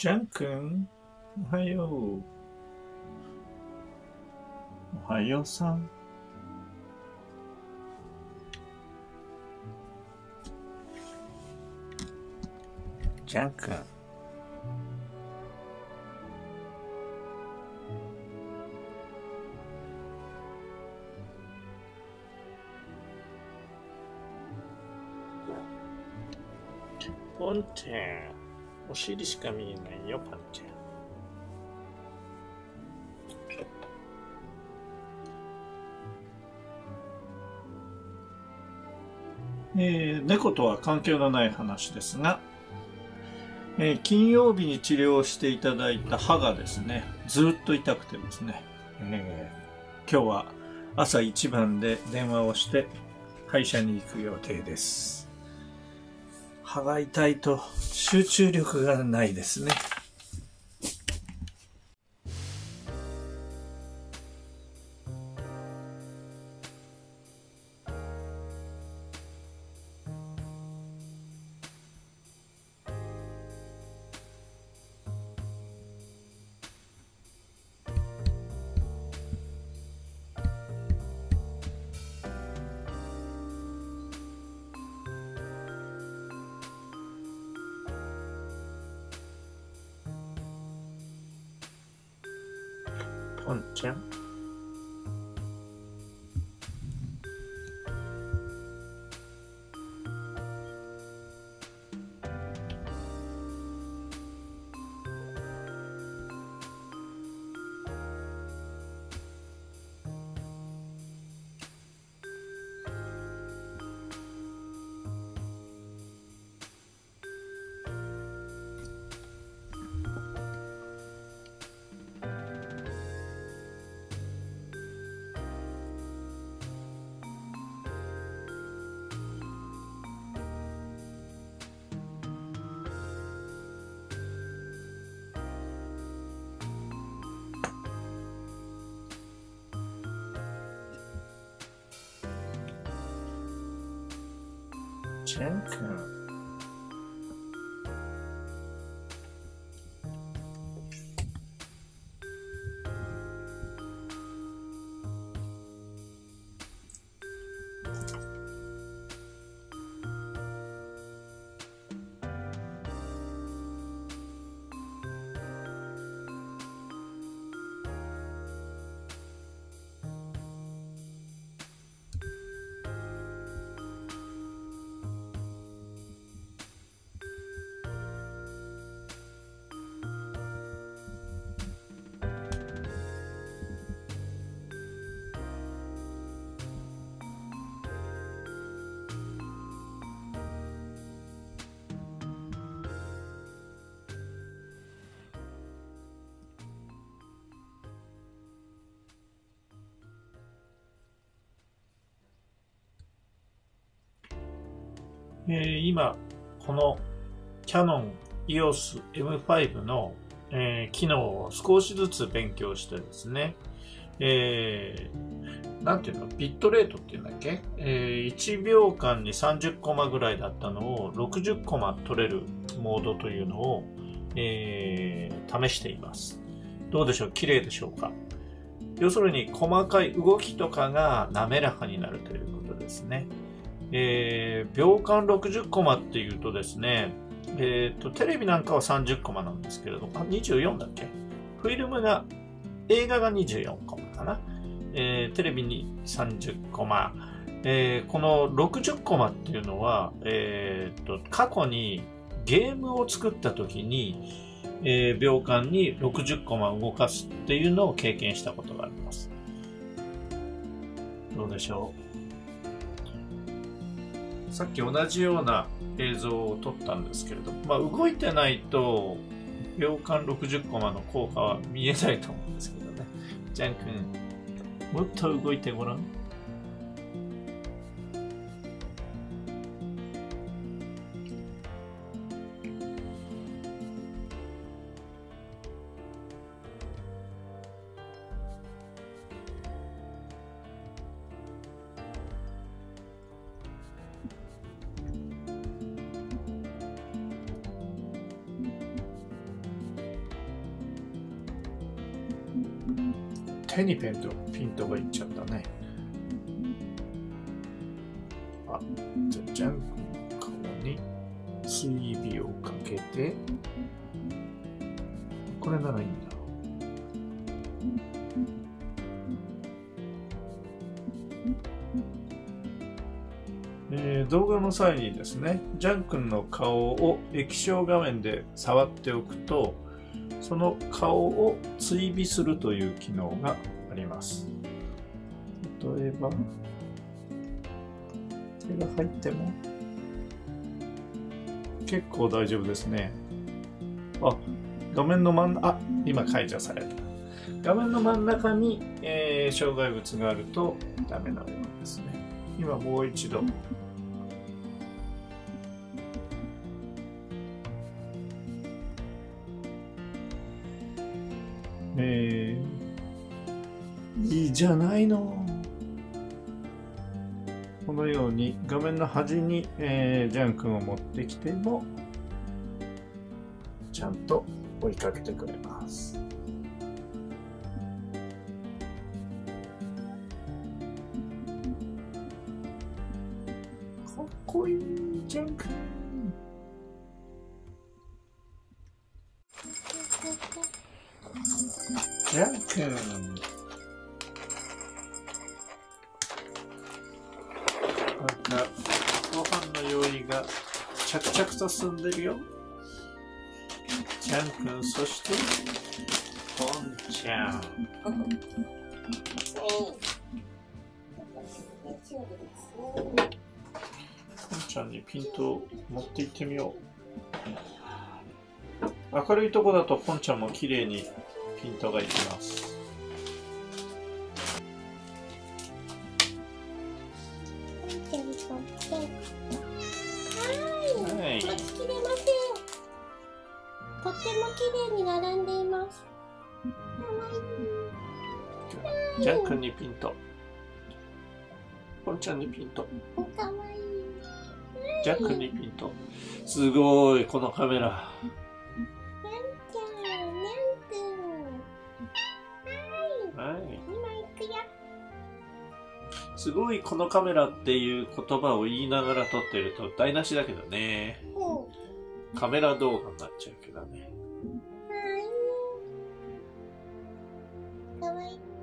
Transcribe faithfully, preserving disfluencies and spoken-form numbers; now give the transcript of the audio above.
ジャン君、おはよう。おはようさん。ジャン君。ポンちゃん。お尻しか見えないよ、パンちゃん。えー、猫とは関係のない話ですが、えー、金曜日に治療していただいた歯がですね、ずっと痛くてですね、えー、今日は朝一番で電話をして歯医者に行く予定です。歯が痛いと集中力がないですね。ポンちゃん。ジャン君。えー、今、このキャノン イーオーエスエムファイブ の、えー、機能を少しずつ勉強してですね、えー、なんていうの、ビットレートっていうんだっけ、えー、いちびょうかんにさんじゅっコマぐらいだったのをろくじゅっコマ取れるモードというのを、えー、試しています。どうでしょう？綺麗でしょうか？要するに細かい動きとかが滑らかになるということですね。えー、秒間ろくじゅっコマっていうとですね、えーと、テレビなんかはさんじゅっコマなんですけれども、あ、にじゅうよんだっけ？フィルムが、映画がにじゅうよんコマかな。えー、テレビにさんじゅっコマ。えー、このろくじゅっコマっていうのは、えーと、過去にゲームを作った時に、えー、秒間にろくじゅっコマ動かすっていうのを経験したことがあります。どうでしょう？さっき同じような映像を撮ったんですけれども、まあ、動いてないと秒間ろくじゅっコマの効果は見えないと思うんですけどね。ジャン君、もっと動いてごらん。 手にペンとピントがいっちゃったね。あ、じゃあジャンクの顔に追尾をかけて、これならいいんだ。えー、動画の際にですね、ジャン君の顔を液晶画面で触っておくと、その顔を追尾するという機能があります。例えば、手が入っても結構大丈夫ですね。あ、画面の真ん中、あ、今解除された。画面の真ん中に、えー、障害物があるとダメなようですね。今もう一度。えー、いいじゃないの。このように画面の端に、えー、ジャン君を持ってきてもちゃんと追いかけてくれます。かっこいいジャン君。ジャン君。ご飯の用意が着々と進んでるよ。ジャン君、そしてポンちゃん。ポンちゃんにピントを持っていってみよう。明るいとこだとポンちゃんも綺麗にピントがいきます。 とっても綺麗に並んでいます。 ジャン君にピント。ポンちゃんにピント。 かわいい。 ジャン君にピント。すごい、このカメラ。 にゃんちゃん、にゃんくん。はい。はい。今行くよ。 すごい、このカメラっていう言葉を言いながら撮ってると台無しだけどね。うん。カメラ動画になっちゃうけどね。 はい。かわいい。